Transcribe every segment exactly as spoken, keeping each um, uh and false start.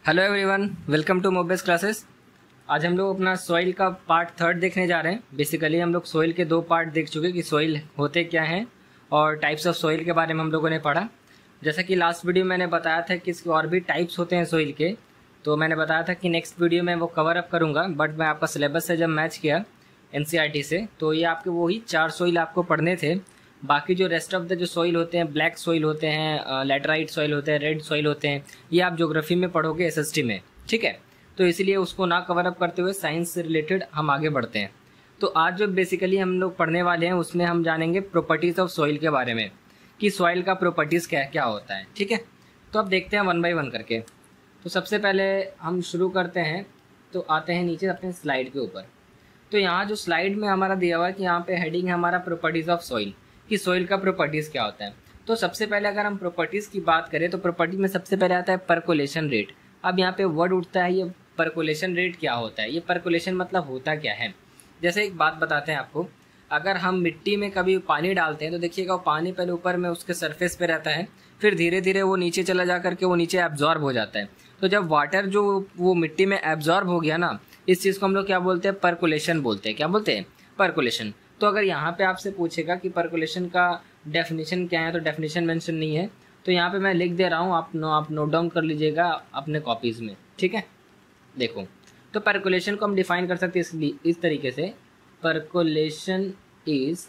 Hello everyone, welcome to मोबेस classes. आज हम लोग अपना सॉइल का पार्ट थर्ड देखने जा रहे हैं। बेसिकली हम लोग सॉइल के दो पार्ट देख चुके कि सॉइल होते क्या हैं और टाइप्स ऑफ सॉइल के बारे में हम लोगों ने पढ़ा। जैसा कि लास्ट वीडियो मैंने बताया था कि इसके और भी टाइप्स होते हैं सॉइल के, तो मैंने बताया था कि नेक्स्ट वीडियो में वो कवर अप करूँगा। बट मैं आपका सिलेबस से जब मैच किया N C E R T से, तो ये आपके वही चार सॉइल आपको पढ़ने थे। बाकी जो रेस्ट ऑफ द जो सॉइल होते हैं, ब्लैक सॉइल होते हैं, लैटराइट सॉइल होते हैं, रेड सॉइल होते हैं, ये आप ज्योग्राफी में पढ़ोगे एस एस टी में, ठीक है। तो इसलिए उसको ना कवर अप करते हुए साइंस से रिलेटेड हम आगे बढ़ते हैं। तो आज जो बेसिकली हम लोग पढ़ने वाले हैं उसमें हम जानेंगे प्रॉपर्टीज़ ऑफ सॉइल के बारे में, कि सॉइल का प्रॉपर्टीज़ क्या क्या होता है, ठीक है। तो अब देखते हैं वन बाई वन करके। तो सबसे पहले हम शुरू करते हैं, तो आते हैं नीचे अपने स्लाइड के ऊपर। तो यहाँ जो स्लाइड में हमारा दिया हुआ है कि यहाँ पे हेडिंग है हमारा प्रॉपर्टीज़ ऑफ सॉइल, कि सॉइल का प्रॉपर्टीज़ क्या होता है। तो सबसे पहले अगर हम प्रॉपर्टीज़ की बात करें तो प्रॉपर्टी में सबसे पहले आता है परकोलेशन रेट। अब यहाँ पे वर्ड उठता है, ये परकोलेशन रेट क्या होता है, ये परकोलेशन मतलब होता क्या है। जैसे एक बात बताते हैं आपको, अगर हम मिट्टी में कभी पानी डालते हैं तो देखिएगा वो पानी पहले ऊपर में उसके सरफेस पे रहता है, फिर धीरे धीरे वो नीचे चला जा करके वो नीचे एब्जॉर्ब हो जाता है। तो जब वाटर जो वो मिट्टी में एब्जॉर्ब हो गया ना, इस चीज़ को हम लोग क्या बोलते हैं, परकोलेशन बोलते हैं। क्या बोलते हैं? परकोलेशन। तो अगर यहाँ पे आपसे पूछेगा कि परकोलेशन का डेफिनेशन क्या है, तो डेफिनेशन मेंशन नहीं है, तो यहाँ पे मैं लिख दे रहा हूँ, आप नो आप नोट डाउन कर लीजिएगा अपने कॉपीज़ में, ठीक है। देखो, तो परकोलेशन को हम डिफाइन कर सकते हैं इस, इस तरीके से, percolation is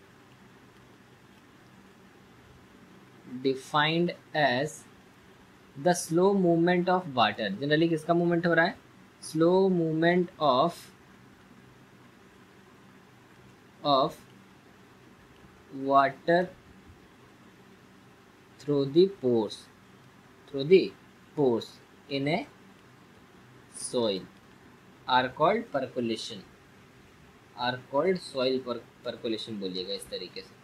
defined as the slow movement of water. Generally किसका मूवमेंट हो रहा है? Slow movement of of water through the pores through the pores in a soil are called percolation are called soil percolation बोलिएगा इस तरीके से।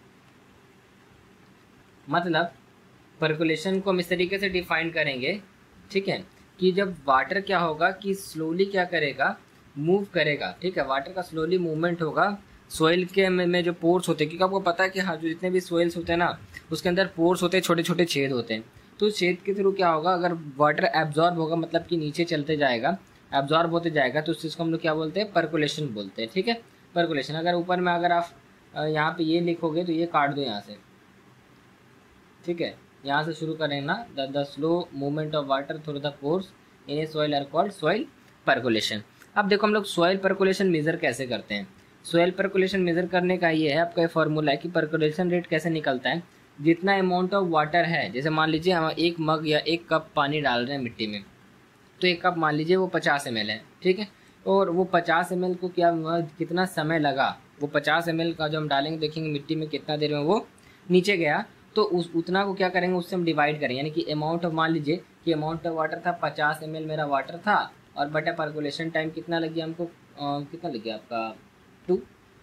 मतलब percolation को हम इस तरीके से डिफाइन करेंगे, ठीक है, कि जब वाटर क्या होगा कि स्लोली क्या करेगा, मूव करेगा, ठीक है। वाटर का स्लोली मूवमेंट होगा सोइल के में, में जो पोर्स होते हैं, क्योंकि आपको पता है कि हाँ, जो जितने भी सोइल्स होते हैं ना, उसके अंदर पोर्स होते हैं, छोटे छोटे छेद होते हैं। तो छेद के थ्रू क्या होगा, अगर वाटर एब्जॉर्ब होगा, मतलब कि नीचे चलते जाएगा, एब्जॉर्ब होते जाएगा, तो उस चीज़ को हम लोग क्या बोलते हैं, परकोलेशन बोलते हैं, ठीक है। परकोलेशन। अगर ऊपर में अगर आप यहाँ पे ये लिखोगे तो ये काट दो यहाँ से, ठीक है। यहाँ से शुरू करें ना, the the slow movement of water through the pores in a soil are called soil percolation. अब देखो हम लोग सॉइल परकोलेशन मेजर कैसे करते हैं। सॉइल परकोलेशन मेजर करने का ये है, आपका ये फॉर्मूला है कि परकोलेशन रेट कैसे निकलता है। जितना अमाउंट ऑफ वाटर है, जैसे मान लीजिए हम एक मग या एक कप पानी डाल रहे हैं मिट्टी में, तो एक कप मान लीजिए वो पचास एम एल है, ठीक है। और वो पचास एम एल को क्या कितना समय लगा, वो पचास एम एल का जो हम डालेंगे देखेंगे मिट्टी में कितना देर में वो नीचे गया, तो उस उतना को क्या करेंगे, उससे हम डिवाइड करेंगे। यानी कि अमाउंट ऑफ, मान लीजिए कि अमाउंट ऑफ वाटर था पचास एम एल मेरा वाटर था, और बटा परकोलेशन टाइम कितना लग गया हमको, आ, कितना लग गया आपका टू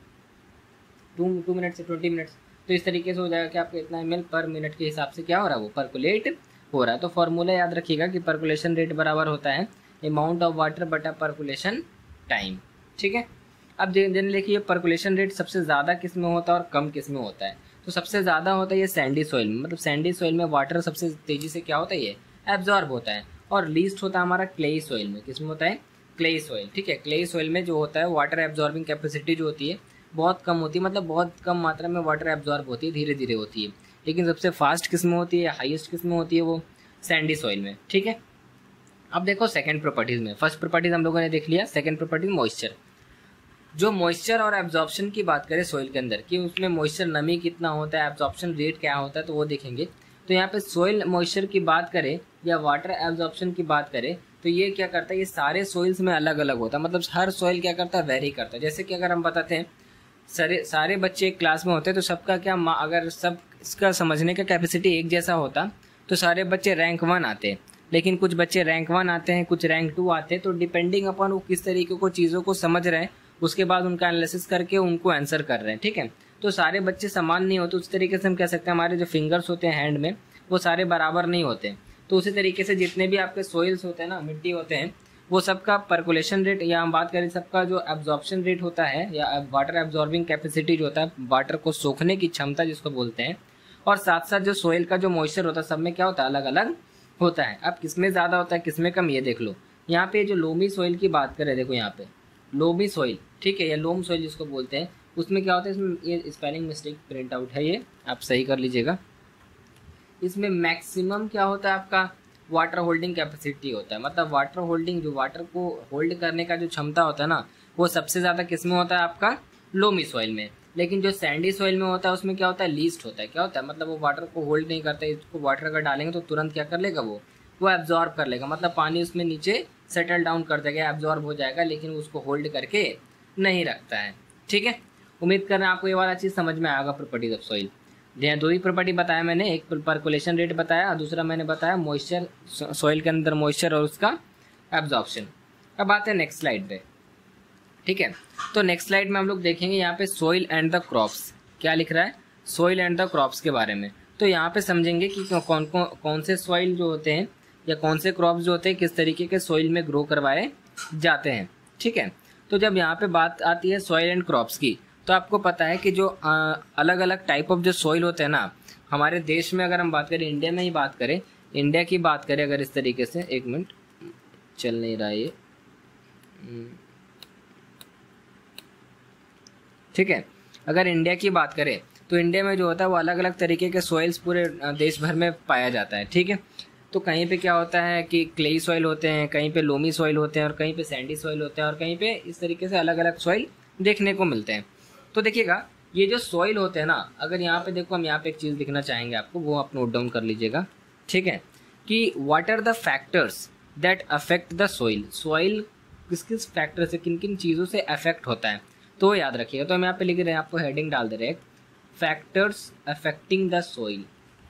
टू टू मिनट से ट्वेंटी मिनट्स। तो इस तरीके से हो जाएगा कि आपको इतना एम एल पर मिनट के हिसाब से क्या हो रहा है, वो परकोलेट हो रहा है। तो फॉर्मूला याद रखिएगा कि परकोलेशन रेट बराबर होता है अमाउंट ऑफ वाटर बटा परकोलेशन टाइम, ठीक है। अब जनरली देखिए परकोलेशन रेट सबसे ज़्यादा किस में होता है और कम किस में होता है। तो सबसे ज़्यादा होता है ये सैंडी सॉइल में, मतलब सैंडी सॉइल में वाटर सबसे तेज़ी से क्या होता है, ये एब्जॉर्ब होता है। और लीस्ट होता है हमारा क्लेई सॉइल में। किस में होता है? क्लेई सॉइल, ठीक है। क्लेई सॉइल में जो होता है वाटर एब्जॉर्बिंग कैपेसिटी जो होती है बहुत कम होती है, मतलब बहुत कम मात्रा में वाटर एब्जॉर्ब होती है, धीरे धीरे होती है। लेकिन सबसे फास्ट किस में होती है, हाईएस्ट किस में होती है, वो सैंडी सॉइल में, ठीक है। अब देखो सेकंड प्रॉपर्टीज में, फर्स्ट प्रॉपर्टीज हम लोगों ने देख लिया, सेकंड प्रॉपर्टी मॉइस्चर। जो मॉइस्चर और एब्जॉर्प्शन की बात करें सॉइल के अंदर, कि उसमें मॉइस्चर नमी कितना होता है, एब्जॉर्प्शन रेट क्या होता है, तो वो देखेंगे। तो यहाँ पे सॉइल मॉइस्चर की बात करें या वाटर एब्जॉर्प्शन की बात करें, तो ये क्या करता है, ये सारे सॉइल्स में अलग अलग होता है। मतलब हर सॉइल क्या करता है, वेरी करता है। जैसे कि अगर हम बताते हैं सारे सारे बच्चे एक क्लास में होते हैं, तो सबका क्या, अगर सब इसका समझने का कैपेसिटी एक जैसा होता तो सारे बच्चे रैंक वन आते। लेकिन कुछ बच्चे रैंक वन आते हैं, कुछ रैंक टू आते हैं। तो डिपेंडिंग अपॉन वो किस तरीके को चीज़ों को समझ रहे हैं, उसके बाद उनका एनालिसिस करके उनको आंसर कर रहे हैं, ठीक है। तो सारे बच्चे समान नहीं होते। उस तरीके से हम कह सकते हैं हमारे जो फिंगर्स होते हैं हैंड में, वो सारे बराबर नहीं होते। तो उसी तरीके से जितने भी आपके सॉइल्स होते हैं ना, मिट्टी होते हैं, वो सबका परकोलेशन रेट, या हम बात करें सबका जो एब्जॉर्प्शन रेट होता है, या वाटर एब्जॉर्बिंग कैपेसिटी जो होता है, वाटर को सोखने की क्षमता जिसको बोलते हैं, और साथ साथ जो सोइल का जो मॉइस्चर होता है, सब में क्या होता है, अलग अलग होता है। अब किसमें ज़्यादा होता है किसमें कम ये देख लो। यहाँ पे जो लोमी सॉइल की बात करें, देखो यहाँ पे लोमी सॉइल, ठीक है, या लोम सॉइल जिसको बोलते हैं, उसमें क्या होता है, इसमें ये स्पेलिंग मिस्टेक प्रिंट आउट है, ये आप सही कर लीजिएगा। इसमें मैक्सिमम क्या होता है आपका वाटर होल्डिंग कैपेसिटी होता है, मतलब वाटर होल्डिंग, जो वाटर को होल्ड करने का जो क्षमता होता है ना, वो सबसे ज़्यादा किसमें होता है आपका लोमी सॉइल में। लेकिन जो सैंडी सॉइल में होता है उसमें क्या होता है लीस्ट होता है। क्या होता है, मतलब वो वाटर को होल्ड नहीं करता है, इसको वाटर अगर डालेंगे तो तुरंत क्या कर लेगा, वो वो एब्जॉर्ब कर लेगा, मतलब पानी उसमें नीचे सेटल डाउन कर देगा, एब्जॉर्ब हो जाएगा, लेकिन उसको होल्ड करके नहीं रखता है। ठीक है, उम्मीद कर रहे हैं आपको ये वाला चीज़ समझ में आएगा प्रॉपर्टीज ऑफ सॉइल। दो ही प्रॉपर्टी बताया मैंने, एक परकोलेशन रेट बताया, दूसरा मैंने बताया मॉइस्चर, सॉइल के अंदर मॉइस्चर और उसका एब्जॉर्प्शन। अब आते हैं नेक्स्ट स्लाइड पे। ठीक है, तो नेक्स्ट स्लाइड में हम लोग देखेंगे यहाँ पे सॉइल एंड द क्रॉप्स, क्या लिख रहा है, सॉइल एंड द क्रॉप्स के बारे में। तो यहाँ पे समझेंगे कि कौन कौन कौन से सॉइल जो होते हैं या कौन से क्रॉप्स जो होते हैं किस तरीके के सॉइल में ग्रो करवाए जाते हैं। ठीक है, तो जब यहाँ पे बात आती है सॉइल एंड क्रॉप्स की, तो आपको पता है कि जो आ, अलग अलग टाइप ऑफ जो सॉइल होते हैं ना, हमारे देश में अगर हम बात करें, इंडिया में ही बात करें, इंडिया की बात करें अगर इस तरीके से, एक मिनट चल नहीं रहा ये, ठीक है, अगर इंडिया की बात करें तो इंडिया में जो होता है वो अलग अलग तरीके के सॉइल्स पूरे देश भर में पाया जाता है। ठीक है, तो कहीं पे क्या होता है कि क्लेई सॉइल होते हैं, कहीं पे लोमी सॉइल होते हैं, और कहीं पे सैंडी सॉइल होते हैं, और कहीं पे इस तरीके से अलग अलग सॉइल देखने को मिलते हैं। तो देखिएगा ये जो सॉइल होते हैं ना, अगर यहाँ पे देखो, हम यहाँ पे एक चीज़ लिखना चाहेंगे आपको, वो आप नोट डाउन कर लीजिएगा। ठीक है, कि what are the factors that affect the soil, soil किस किस फैक्टर से, किन किन चीज़ों से अफेक्ट होता है, तो याद रखिएगा। तो हम यहाँ पे लिख रहे हैं, आपको हेडिंग डाल दे रहे हैं, factors affecting the soil,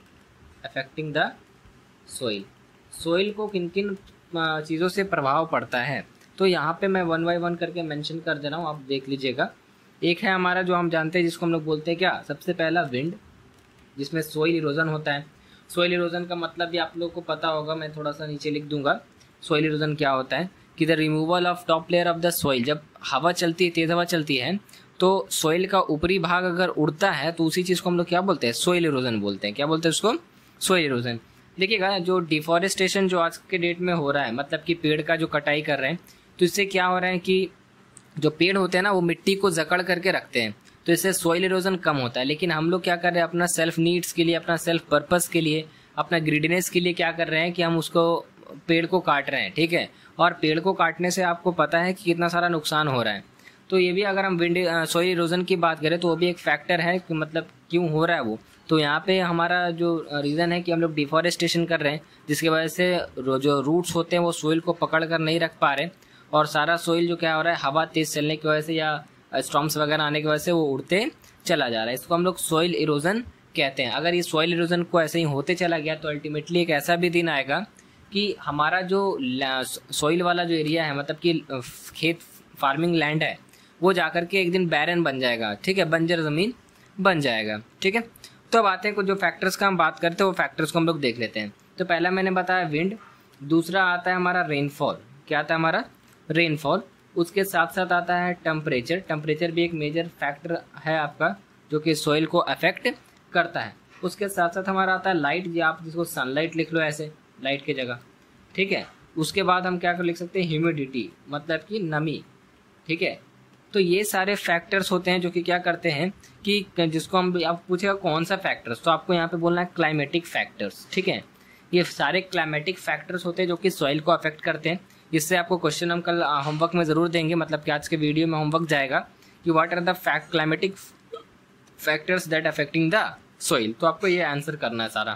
affecting the soil, soil को किन किन चीज़ों से प्रभाव पड़ता है। तो यहाँ पे मैं वन बाय वन करके मेंशन कर दे रहा हूँ, आप देख लीजिएगा। एक है हमारा जो हम जानते हैं, जिसको हम लोग बोलते हैं क्या, सबसे पहला विंड, जिसमें सॉइल इरोजन होता है। सॉइल इरोजन का मतलब भी आप लोगों को पता होगा, मैं थोड़ा सा नीचे लिख दूंगा। सॉइल इरोजन क्या होता है कि the removal of top layer of the soil, जब हवा चलती है, तेज हवा चलती है, तो सॉइल का ऊपरी भाग अगर उड़ता है तो उसी चीज़ को हम लोग क्या बोलते हैं, सॉइल इरोजन बोलते हैं। क्या बोलते हैं उसको, सॉइल इरोजन। देखिएगा जो डिफॉरेस्टेशन जो आज के डेट में हो रहा है, मतलब कि पेड़ का जो कटाई कर रहे हैं, तो इससे क्या हो रहा है कि जो पेड़ होते हैं ना, वो मिट्टी को जकड़ करके रखते हैं, तो इससे सॉइल इरोजन कम होता है। लेकिन हम लोग क्या कर रहे हैं, अपना सेल्फ नीड्स के लिए, अपना सेल्फ पर्पस के लिए, अपना ग्रीडनेस के लिए क्या कर रहे हैं कि हम उसको पेड़ को काट रहे हैं। ठीक है, और पेड़ को काटने से आपको पता है कि कितना सारा नुकसान हो रहा है। तो ये भी अगर हम विंड सॉइल इरोजन की बात करें तो वो भी एक फैक्टर है कि मतलब क्यों हो रहा है वो। तो यहाँ पे हमारा जो रीज़न है कि हम लोग डिफॉरेस्टेशन कर रहे हैं, जिसकी वजह से जो रूट्स होते हैं वो सॉइल को पकड़ कर नहीं रख पा रहे, और सारा सॉइल जो क्या हो रहा है, हवा तेज चलने की वजह से या स्टॉर्म्स वगैरह आने की वजह से वो उड़ते चला जा रहा है। इसको हम लोग सॉइल इरोजन कहते हैं। अगर ये सॉइल इरोजन को ऐसे ही होते चला गया तो अल्टीमेटली एक ऐसा भी दिन आएगा कि हमारा जो सॉइल वाला जो एरिया है, मतलब कि खेत फार्मिंग लैंड है, वो जाकर के एक दिन बैरन बन जाएगा। ठीक है, बंजर ज़मीन बन जाएगा। ठीक है, तो अब आते हैं कुछ जो फैक्टर्स का हम बात करते हैं, वो फैक्टर्स को हम लोग देख लेते हैं। तो पहला मैंने बताया विंड, दूसरा आता है हमारा रेनफॉल। क्या आता है हमारा, रेनफॉल। उसके साथ साथ आता है टेम्परेचर, टेम्परेचर भी एक मेजर फैक्टर है आपका जो कि सॉइल को अफेक्ट करता है। उसके साथ साथ हमारा आता है लाइट, या आप जिसको सनलाइट लिख लो ऐसे, लाइट की जगह। ठीक है, उसके बाद हम क्या कर लिख सकते हैं, ह्यूमिडिटी, मतलब कि नमी। ठीक है, तो ये सारे फैक्टर्स होते हैं जो कि क्या करते हैं कि जिसको हम, आप पूछेगा कौन सा फैक्टर्स, तो आपको यहाँ पे बोलना है क्लाइमेटिक फैक्टर्स। ठीक है, ये सारे क्लाइमेटिक फैक्टर्स होते हैं जो कि सॉइल को अफेक्ट करते हैं। इससे आपको क्वेश्चन हम कल होमवर्क में ज़रूर देंगे, मतलब कि आज के वीडियो में होमवर्क जाएगा कि what are the fact climatic factors that affecting the soil. तो आपको ये आंसर करना है सारा।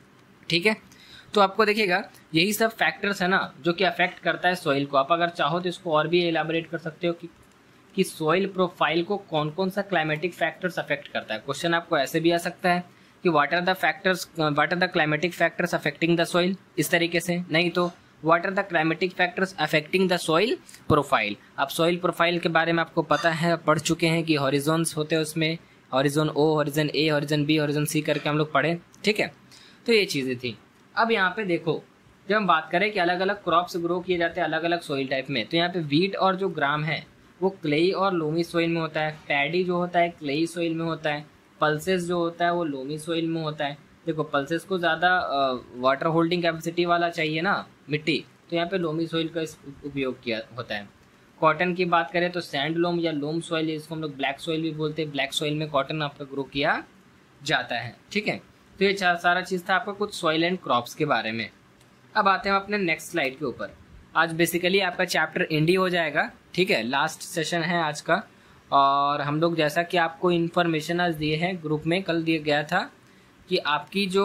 ठीक है, तो आपको देखिएगा यही सब फैक्टर्स है ना जो कि अफेक्ट करता है सॉइल को। आप अगर चाहो तो इसको और भी एलाबोरेट कर सकते हो कि कि सॉइल प्रोफाइल को कौन कौन सा क्लाइमेटिक फैक्टर्स अफेक्ट करता है। क्वेश्चन आपको ऐसे भी आ सकता है कि what are the factors, what are the climatic factors affecting the soil, इस तरीके से। नहीं तो what are the climatic factors affecting the soil profile. अब सॉइल प्रोफाइल के बारे में आपको पता है, पढ़ चुके हैं कि हॉरिजॉन्स होते हैं उसमें, horizon O, horizon A, horizon B, horizon C करके हम लोग पढ़े। ठीक है, तो ये चीज़ें थी। अब यहाँ पे देखो, जब हम बात करें कि अलग अलग क्रॉप्स ग्रो किए जाते हैं अलग अलग सॉइल टाइप में, तो यहाँ पे वीट और जो ग्राम है वो क्लेई और लोमी सॉइल में होता है। पैडी जो होता है क्लेई सॉइल में होता है। पल्सेस जो होता है वो लोमी सॉइल में होता है। देखो पल्सेस को ज़्यादा वाटर होल्डिंग कैपेसिटी वाला चाहिए ना मिट्टी, तो यहाँ पे लोमी सॉइल का उपयोग किया होता है। कॉटन की बात करें तो सैंड लोम या लोम सॉइल, इसको हम लोग ब्लैक सॉइल भी बोलते हैं। ब्लैक सॉइल में कॉटन आपका ग्रो किया जाता है, ठीक है। तो ये सारा चीज़ था आपका कुछ सॉइल एंड क्रॉप्स के बारे में। अब आते हैं अपने नेक्स्ट स्लाइड के ऊपर। आज बेसिकली आपका चैप्टर एंड ही हो जाएगा, ठीक है, लास्ट सेशन है आज का। और हम लोग जैसा कि आपको इन्फॉर्मेशन आज दिए हैं ग्रुप में, कल दिया गया था कि आपकी जो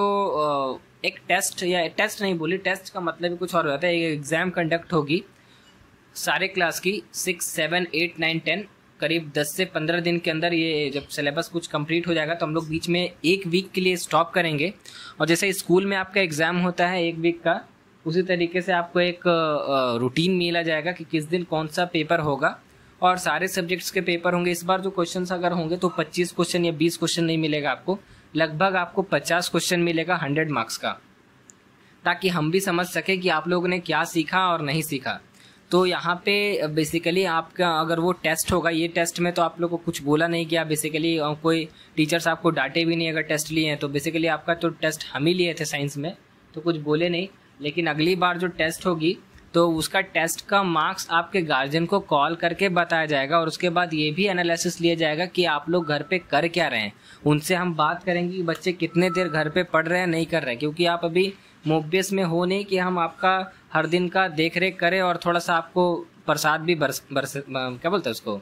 एक टेस्ट, या टेस्ट नहीं बोली, टेस्ट का मतलब ही कुछ और होता है, एक एग्ज़ाम कंडक्ट होगी सारे क्लास की, six seven eight nine ten, करीब दस से पंद्रह दिन के अंदर। ये जब सिलेबस कुछ कंप्लीट हो जाएगा तो हम लोग बीच में एक वीक के लिए स्टॉप करेंगे। और जैसे स्कूल में आपका एग्ज़ाम होता है एक वीक का, उसी तरीके से आपको एक रूटीन मिला जाएगा कि किस दिन कौन सा पेपर होगा, और सारे सब्जेक्ट्स के पेपर होंगे। इस बार जो क्वेश्चंस अगर होंगे तो पच्चीस क्वेश्चन या बीस क्वेश्चन नहीं मिलेगा आपको, लगभग आपको पचास क्वेश्चन मिलेगा हंड्रेड मार्क्स का, ताकि हम भी समझ सके कि आप लोगों ने क्या सीखा और नहीं सीखा। तो यहाँ पे बेसिकली आपका अगर वो टेस्ट होगा, ये टेस्ट में तो आप लोग को कुछ बोला नहीं गया बेसिकली, कोई टीचर्स आपको डांटे भी नहीं अगर टेस्ट लिए हैं तो। बेसिकली आपका तो टेस्ट हम ही लिए थे साइंस में, तो कुछ बोले नहीं। लेकिन अगली बार जो टेस्ट होगी तो उसका टेस्ट का मार्क्स आपके गार्जियन को कॉल करके बताया जाएगा, और उसके बाद ये भी एनालिसिस लिया जाएगा कि आप लोग घर पे कर क्या रहे हैं। उनसे हम बात करेंगे कि बच्चे कितने देर घर पे पढ़ रहे हैं, नहीं कर रहे हैं, क्योंकि आप अभी मोबियस में हो नहीं कि हम आपका हर दिन का देख रेख करें और थोड़ा सा आपको प्रसाद भी बरस बरस क्या बोलते हैं उसको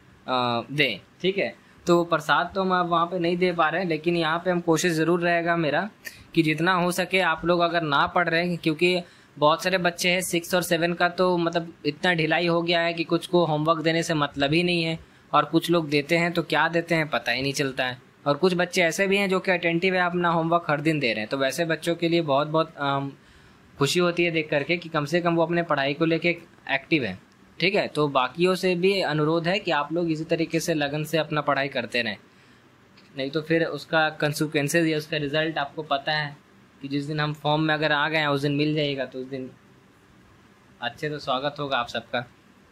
दें, ठीक है। तो प्रसाद तो हम आप वहाँ पे नहीं दे पा रहे हैं, लेकिन यहाँ पे हम कोशिश ज़रूर रहेगा मेरा कि जितना हो सके आप लोग अगर ना पढ़ रहे हैं, क्योंकि बहुत सारे बच्चे हैं सिक्स और सेवन का तो मतलब इतना ढिलाई हो गया है कि कुछ को होमवर्क देने से मतलब ही नहीं है, और कुछ लोग देते हैं तो क्या देते हैं पता ही नहीं चलता है। और कुछ बच्चे ऐसे भी हैं जो कि अटेंटिव है, अपना होमवर्क हर दिन दे रहे हैं। तो वैसे बच्चों के लिए बहुत बहुत खुशी होती है देख करके कि कम से कम वो अपने पढ़ाई को लेके एक्टिव है, ठीक है। तो बाकियों से भी अनुरोध है कि आप लोग इसी तरीके से लगन से अपना पढ़ाई करते रहें, नहीं तो फिर उसका कंसिक्वेंसेज या उसका रिजल्ट आपको पता है कि जिस दिन हम फॉर्म में अगर आ गए हैं उस दिन मिल जाएगा, तो उस दिन अच्छे तो स्वागत होगा आप सबका।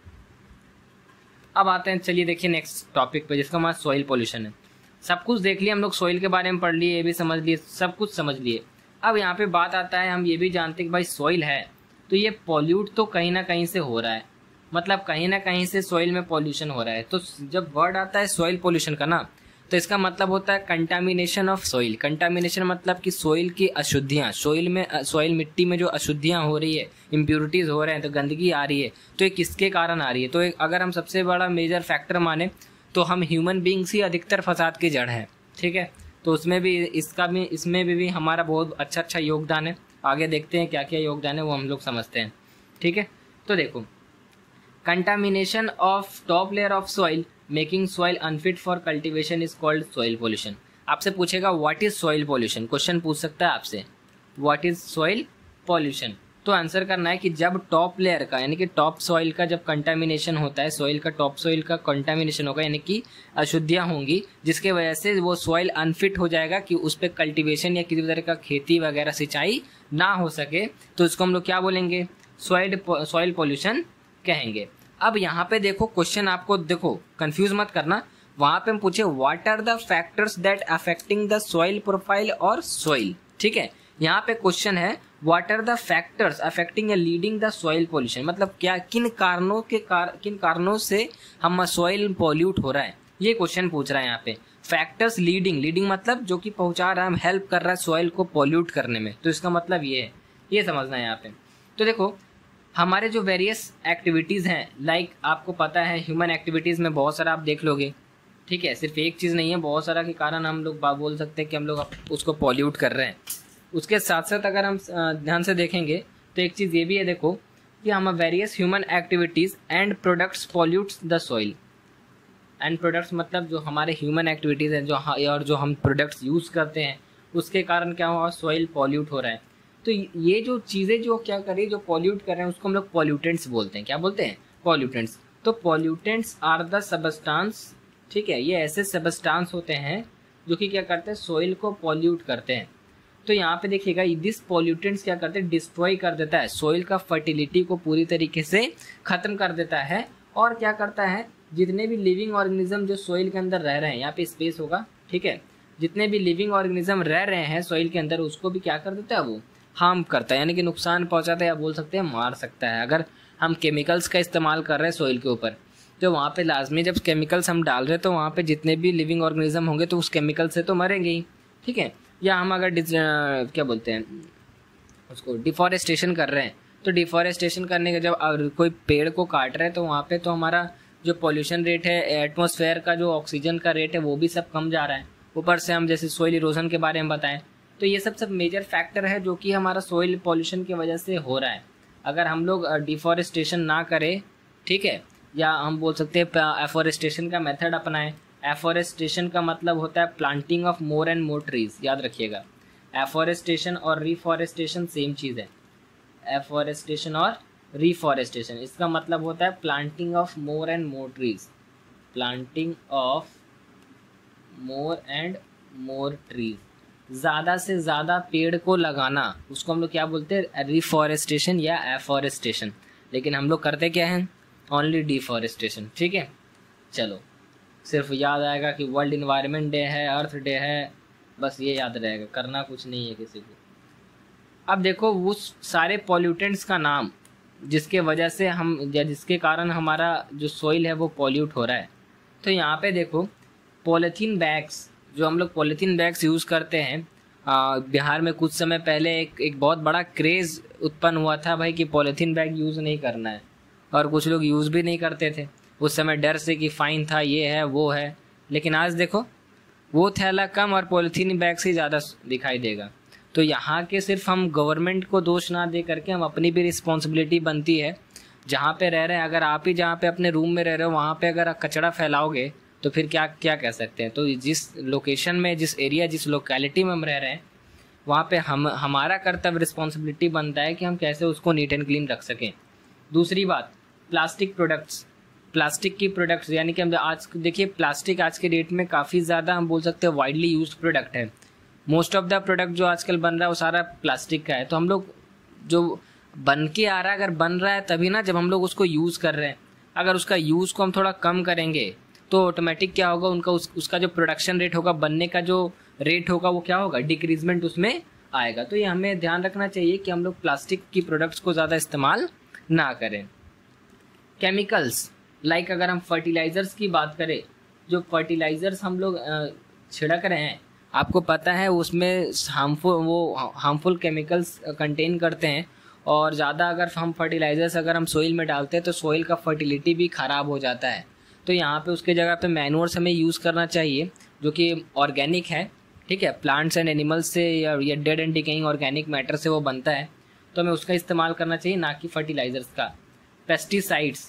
अब आते हैं, चलिए देखिए नेक्स्ट टॉपिक पे, जिसका हमारा सॉइल पोल्यूशन है। सब कुछ देख लिया हम लोग, सॉइल के बारे में पढ़ लिए, ये भी समझ लिए, सब कुछ समझ लिए। अब यहाँ पे बात आता है, हम ये भी जानते हैं कि भाई सॉइल है तो ये पॉल्यूट तो कहीं ना कहीं से हो रहा है, मतलब कहीं ना कहीं से सॉइल में पॉल्यूशन हो रहा है। तो जब वर्ड आता है सॉइल पॉल्यूशन का ना, तो इसका मतलब होता है कंटामिनेशन ऑफ सॉइल। कंटामिनेशन मतलब कि सॉइल की अशुद्धियाँ, सॉइल में सॉइल मिट्टी में जो अशुद्धियाँ हो रही है, इम्प्योरिटीज़ हो रहे हैं, तो गंदगी आ रही है, तो ये किसके कारण आ रही है? तो अगर हम सबसे बड़ा मेजर फैक्टर माने तो हम ह्यूमन बींग्स ही अधिकतर फसाद की जड़ हैं, ठीक है। तो उसमें भी इसका भी इसमें भी, भी हमारा बहुत अच्छा अच्छा योगदान है। आगे देखते हैं क्या क्या योगदान है, वो हम लोग समझते हैं, ठीक है। तो देखो, contamination of top layer of soil making soil unfit for cultivation is called soil pollution. आपसे पूछेगा what is soil pollution, question पूछ सकता है आपसे व्हाट इज सॉइल पोल्यूशन। तो आंसर करना है कि जब टॉप लेयर का यानी कि टॉप सॉइल का जब कंटामिनेशन होता है, सॉइल का टॉप सॉइल का कंटामिनेशन होगा, यानी कि अशुद्धियाँ होंगी, जिसके वजह से वो सॉइल अनफिट हो जाएगा कि उस पर कल्टीवेशन या किसी तरह का खेती वगैरह सिंचाई ना हो सके, तो इसको हम लोग क्या बोलेंगे? सॉइल सॉइल पोल्यूशन कहेंगे। अब यहाँ पे देखो क्वेश्चन, आपको देखो कंफ्यूज मत करना, वहां पे हम पूछे what are the factors that affecting the soil profile और सॉइल, ठीक है। यहाँ पे क्वेश्चन है what are the factors affecting या लीडिंग द सॉइल पोल्यूशन, मतलब क्या किन कारणों के कार, किन कारणों से हम सॉइल पॉल्यूट हो रहा है, ये क्वेश्चन पूछ रहा है यहाँ पे। फैक्टर्स लीडिंग, लीडिंग मतलब जो कि पहुंचा रहा है, हेल्प कर रहा है सॉइल को पॉल्यूट करने में, तो इसका मतलब ये है, ये समझना है यहाँ पे। तो देखो हमारे जो वेरियस एक्टिविटीज़ हैं, लाइक आपको पता है ह्यूमन एक्टिविटीज़ में बहुत सारा आप देख लोगे, ठीक है, सिर्फ एक चीज़ नहीं है, बहुत सारा के कारण हम लोग बोल सकते हैं कि हम लोग उसको पॉल्यूट कर रहे हैं। उसके साथ साथ अगर हम ध्यान से देखेंगे तो एक चीज़ ये भी है, देखो कि हम various human activities and products pollutes the soil. And products मतलब जो हमारे ह्यूमन एक्टिविटीज़ हैं, जो और जो हम प्रोडक्ट्स यूज़ करते हैं, उसके कारण क्या हुआ? सॉइल पॉल्यूट हो रहा है। तो ये जो चीज़ें जो क्या करें, जो पॉल्यूट कर रहे हैं, उसको हम लोग पॉल्यूटेंट्स बोलते हैं। क्या बोलते हैं? पॉल्यूटेंट्स। तो पॉल्यूटेंट्स आर द सबस्टांस, ठीक है, ये ऐसे सबस्टांस होते हैं जो कि क्या करते हैं? सॉइल को पॉल्यूट करते हैं। तो यहाँ पे देखिएगा, दिस पॉल्यूटेंट्स क्या करते हैं? डिस्ट्रॉय कर देता है सॉइल का फर्टिलिटी को, पूरी तरीके से खत्म कर देता है। और क्या करता है? जितने भी लिविंग ऑर्गेनिज्म जो सॉइल के अंदर रह रहे हैं, यहाँ पे स्पेस होगा, ठीक है, जितने भी लिविंग ऑर्गेनिज्म रह रहे हैं सॉइल के अंदर उसको भी क्या कर देता है, वो हार्म करता है, यानी कि नुकसान पहुंचाता है या बोल सकते हैं मार सकता है। अगर हम केमिकल्स का इस्तेमाल कर रहे हैं सॉइल के ऊपर तो वहाँ पे लाजमी जब केमिकल्स हम डाल रहे हैं तो वहाँ पे जितने भी लिविंग ऑर्गेनिज्म होंगे तो उस केमिकल से तो मरेंगे ही, ठीक है। या हम अगर क्या बोलते हैं उसको डिफॉरेस्टेशन कर रहे हैं तो डिफॉरेस्टेशन करने के जब कोई पेड़ को काट रहे हैं तो वहाँ पे तो हमारा जो पॉल्यूशन रेट है, एटमॉस्फेयर का जो ऑक्सीजन का रेट है वो भी सब कम जा रहा है। ऊपर से हम जैसे सोइल इरोजन के बारे में बताएं तो ये सब सब मेजर फैक्टर है जो कि हमारा सोइल पॉल्यूशन की वजह से हो रहा है। अगर हम लोग डिफॉरेस्टेशन ना करें, ठीक है, या हम बोल सकते हैं एफॉरेस्टेशन का मेथड अपनाएं। एफॉरेस्टेशन का मतलब होता है planting of more and more trees, याद रखिएगा। एफॉरेस्टेशन और रिफॉरेस्टेशन सेम चीज़ है। एफॉरेस्टेशन और रिफॉरेस्टेशन इसका मतलब होता है planting of more and more trees, planting of more and more trees, ज़्यादा से ज़्यादा पेड़ को लगाना, उसको हम लोग क्या बोलते हैं, रिफॉरेस्टेशन या एफॉरेस्टेशन। लेकिन हम लोग करते क्या हैं, ओनली डिफॉरेस्टेशन, ठीक है। चलो सिर्फ याद आएगा कि वर्ल्ड इन्वायरमेंट डे है, अर्थ डे है, बस ये याद रहेगा, करना कुछ नहीं है किसी को। अब देखो उस सारे पॉल्यूटेंट्स का नाम जिसके वजह से हम या जिसके कारण हमारा जो सॉइल है वो पॉल्यूट हो रहा है। तो यहाँ पे देखो पॉलीथीन बैग्स, जो हम लोग पॉलीथीन बैग्स यूज़ करते हैं, आ, बिहार में कुछ समय पहले एक एक बहुत बड़ा क्रेज़ उत्पन्न हुआ था भाई कि पॉलीथीन बैग यूज़ नहीं करना है, और कुछ लोग यूज़ भी नहीं करते थे उस समय डर से कि फ़ाइन था, ये है वो है। लेकिन आज देखो वो थैला कम और पॉलीथीन बैग से ज़्यादा दिखाई देगा। तो यहाँ के सिर्फ हम गवर्नमेंट को दोष ना दे करके हम अपनी भी रिस्पॉन्सिबिलिटी बनती है। जहाँ पे रह रहे हैं, अगर आप ही जहाँ पे अपने रूम में रह रहे हो वहाँ पे अगर कचरा फैलाओगे तो फिर क्या क्या कह सकते हैं। तो जिस लोकेशन में, जिस एरिया, जिस लोकेलिटी में हम रह रहे हैं वहाँ पे हम हमारा कर्तव्य, रिस्पॉन्सिबिलिटी बनता है कि हम कैसे उसको नीट एंड क्लीन रख सकें। दूसरी बात, प्लास्टिक प्रोडक्ट्स, प्लास्टिक की प्रोडक्ट्स, यानी कि हम आज देखिए प्लास्टिक आज के डेट में काफ़ी ज़्यादा हम बोल सकते हैं वाइडली यूज्ड प्रोडक्ट है। मोस्ट ऑफ द प्रोडक्ट जो आजकल बन रहा है वो सारा प्लास्टिक का है। तो हम लोग जो बन के आ रहा है, अगर बन रहा है तभी ना जब हम लोग उसको यूज़ कर रहे हैं। अगर उसका यूज़ को हम थोड़ा कम करेंगे तो ऑटोमेटिक क्या होगा, उनका उस, उसका जो प्रोडक्शन रेट होगा, बनने का जो रेट होगा वो क्या होगा, डिक्रीजमेंट उसमें आएगा। तो ये हमें ध्यान रखना चाहिए कि हम लोग प्लास्टिक की प्रोडक्ट्स को ज़्यादा इस्तेमाल ना करें। केमिकल्स लाइक like अगर हम फर्टिलाइज़र्स की बात करें, जो फर्टिलाइज़र्स हम लोग छिड़क रहे हैं, आपको पता है उसमें हार्मफुल वो हार्मफुल केमिकल्स कंटेन करते हैं। और ज़्यादा अगर हम फर्टिलाइज़र्स अगर हम सोइल में डालते हैं तो सोइल का फर्टिलिटी भी ख़राब हो जाता है। तो यहाँ पे उसके जगह पे मैन्योर्स हमें यूज़ करना चाहिए जो कि ऑर्गेनिक है, ठीक है, प्लांट्स एंड एनिमल्स से या dead and decaying organic matter से वो बनता है, तो हमें उसका इस्तेमाल करना चाहिए, ना कि फर्टिलाइज़र्स का। पेस्टिसाइड्स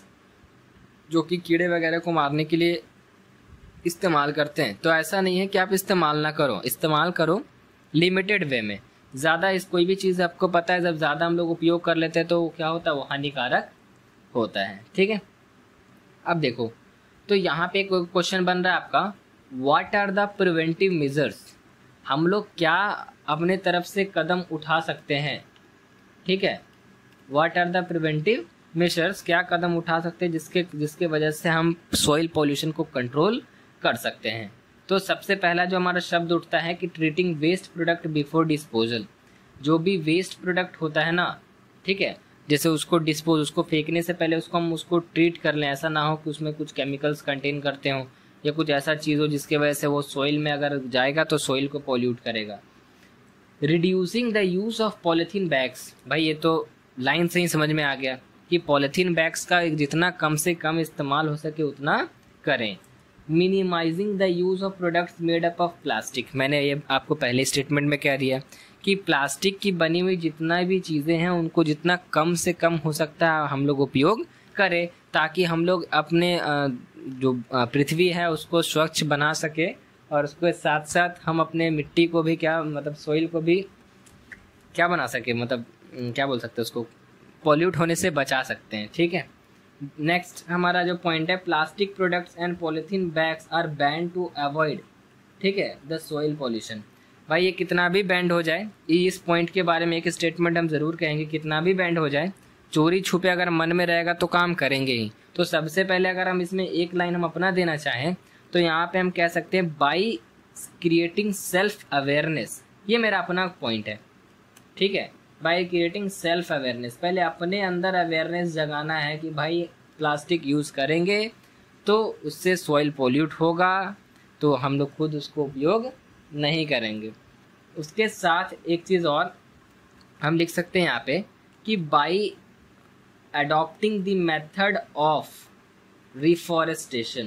जो कि कीड़े वगैरह को मारने के लिए इस्तेमाल करते हैं, तो ऐसा नहीं है कि आप इस्तेमाल ना करो, इस्तेमाल करो लिमिटेड वे में। ज़्यादा इस कोई भी चीज़ आपको पता है जब ज़्यादा हम लोग उपयोग कर लेते हैं तो क्या होता है, वो हानिकारक होता है, ठीक है। अब देखो तो यहाँ पे एक क्वेश्चन बन रहा है आपका, what are the preventive measures, हम लोग क्या अपने तरफ से कदम उठा सकते हैं, ठीक है। What are the preventive measures, क्या कदम उठा सकते हैं जिसके जिसके वजह से हम सॉइल पॉल्यूशन को कंट्रोल कर सकते हैं। तो सबसे पहला जो हमारा शब्द उठता है कि treating waste product before disposal. जो भी वेस्ट प्रोडक्ट होता है ना, ठीक है, जैसे उसको डिस्पोज, उसको फेंकने से पहले उसको हम उसको ट्रीट कर लें। ऐसा ना हो कि उसमें कुछ केमिकल्स कंटेन करते हों या कुछ ऐसा चीज़ हो जिसके वजह से वो सॉइल में अगर जाएगा तो सॉइल को पॉल्यूट करेगा। Reducing the use of polythene bags, भाई ये तो लाइन से ही समझ में आ गया कि पॉलीथीन बैग्स का जितना कम से कम इस्तेमाल हो सके उतना करें। Minimising the use of products made up of plastic, मैंने ये आपको पहले स्टेटमेंट में कह दिया कि प्लास्टिक की बनी हुई जितना भी चीज़ें हैं उनको जितना कम से कम हो सकता है हम लोग उपयोग करें, ताकि हम लोग अपने जो पृथ्वी है उसको स्वच्छ बना सके और उसके साथ साथ हम अपने मिट्टी को भी क्या मतलब सॉइल को भी क्या बना सके, मतलब क्या बोल सकते हैं, उसको पॉल्यूट होने से बचा सकते हैं, ठीक है। नेक्स्ट हमारा जो पॉइंट है, plastic products and polythene bags are ban to avoid, ठीक है, द सॉइल पॉल्यूशन। भाई ये कितना भी बैंड हो जाए, इस पॉइंट के बारे में एक स्टेटमेंट हम ज़रूर कहेंगे, कितना भी बैंड हो जाए, चोरी छुपे अगर मन में रहेगा तो काम करेंगे ही। तो सबसे पहले अगर हम इसमें एक लाइन हम अपना देना चाहें तो यहाँ पे हम कह सकते हैं, बाई क्रिएटिंग सेल्फ अवेयरनेस, ये मेरा अपना पॉइंट है, ठीक है। बाय क्रिएटिंग सेल्फ अवेयरनेस, पहले अपने अंदर अवेयरनेस जगाना है कि भाई प्लास्टिक यूज़ करेंगे तो उससे सॉइल पोल्यूट होगा, तो हम लोग खुद उसको उपयोग नहीं करेंगे। उसके साथ एक चीज़ और हम लिख सकते हैं यहाँ पे कि by adopting the method of reforestation,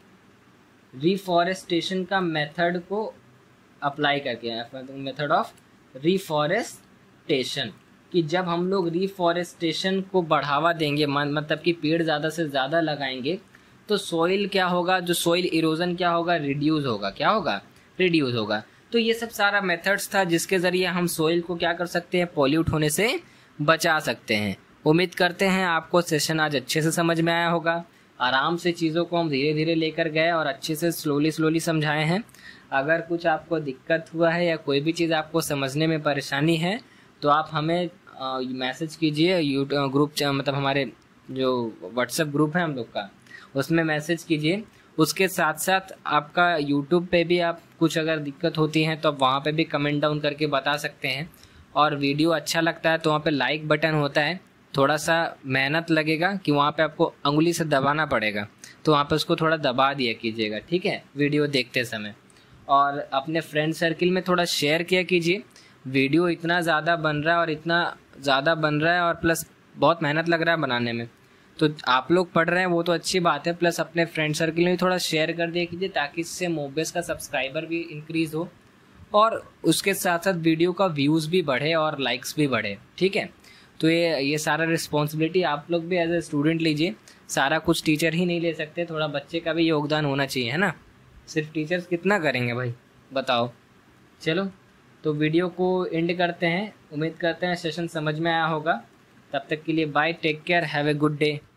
reforestation का मेथड को अप्लाई करके, मेथड ऑफ रिफॉरेस्टेशन, कि जब हम लोग रिफॉरेस्टेशन को बढ़ावा देंगे, मतलब कि पेड़ ज़्यादा से ज़्यादा लगाएंगे, तो सॉइल क्या होगा, जो सॉइल इरोजन क्या होगा, रिड्यूस होगा, क्या होगा, रिड्यूस होगा। तो ये सब सारा मेथड्स था जिसके ज़रिए हम सॉइल को क्या कर सकते हैं, पॉल्यूट होने से बचा सकते हैं। उम्मीद करते हैं आपको सेशन आज अच्छे से समझ में आया होगा। आराम से चीज़ों को हम धीरे धीरे लेकर गए और अच्छे से स्लोली स्लोली समझाए हैं। अगर कुछ आपको दिक्कत हुआ है या कोई भी चीज़ आपको समझने में परेशानी है तो आप हमें मैसेज कीजिए, यूट्यूब ग्रुप, मतलब हमारे जो व्हाट्सएप ग्रुप है हम लोग का, उसमें मैसेज कीजिए। उसके साथ साथ आपका यूट्यूब पे भी आप कुछ अगर दिक्कत होती है तो आप वहाँ पे भी कमेंट डाउन करके बता सकते हैं। और वीडियो अच्छा लगता है तो वहाँ पे लाइक बटन होता है, थोड़ा सा मेहनत लगेगा कि वहाँ पे आपको उंगली से दबाना पड़ेगा, तो वहाँ पे उसको थोड़ा दबा दिया कीजिएगा, ठीक है, वीडियो देखते समय। और अपने फ्रेंड सर्किल में थोड़ा शेयर किया कीजिए। वीडियो इतना ज़्यादा बन रहा है और इतना ज़्यादा बन रहा है और प्लस बहुत मेहनत लग रहा है बनाने में, तो आप लोग पढ़ रहे हैं वो तो अच्छी बात है, प्लस अपने फ्रेंड सर्किल में भी थोड़ा शेयर कर दिया कीजिए ताकि इससे मोबेस का सब्सक्राइबर भी इंक्रीज़ हो और उसके साथ साथ वीडियो का व्यूज़ भी बढ़े और लाइक्स भी बढ़े, ठीक है। तो ये ये सारा रिस्पॉन्सिबिलिटी आप लोग भी एज ए स्टूडेंट लीजिए। सारा कुछ टीचर ही नहीं ले सकते, थोड़ा बच्चे का भी योगदान होना चाहिए, है ना। सिर्फ टीचर्स कितना करेंगे भाई, बताओ। चलो तो वीडियो को एंड करते हैं। उम्मीद करते हैं सेशन समझ में आया होगा। तब तक के लिए bye, take care, have a good day.